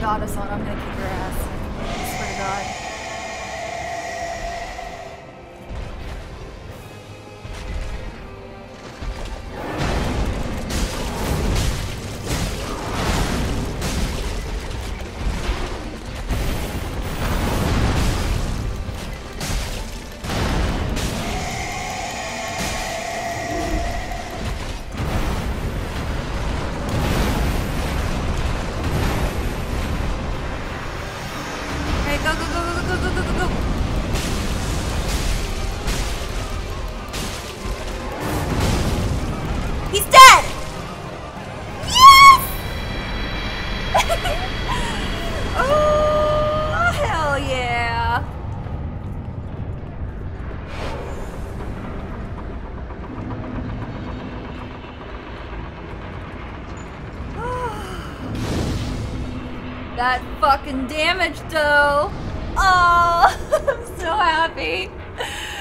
god, Asana, I'm gonna kick your ass. I swear to god. That fucking damage though. Oh, I'm so happy.